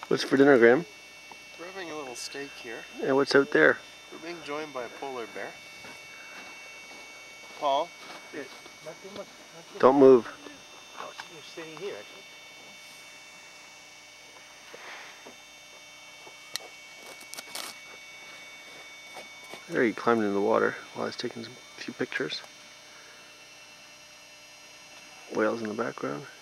What's for dinner, Graham? We're having a little steak here. And what's out there? We're being joined by a polar bear. Paul? Yes. Not too much. Don't move. Oh, you're sitting here, actually. There he climbed into the water while I was taking a few pictures. Whales in the background.